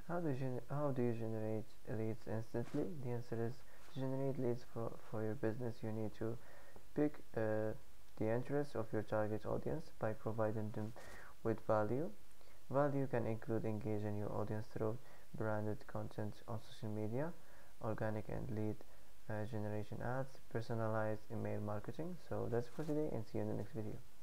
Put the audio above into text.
How do you generate leads instantly? The answer is, to generate leads for your business, you need to pick the interest of your target audience by providing them with value. Value can include engaging your audience through branded content on social media, organic and lead generation ads, personalized email marketing. So that's for today, and see you in the next video.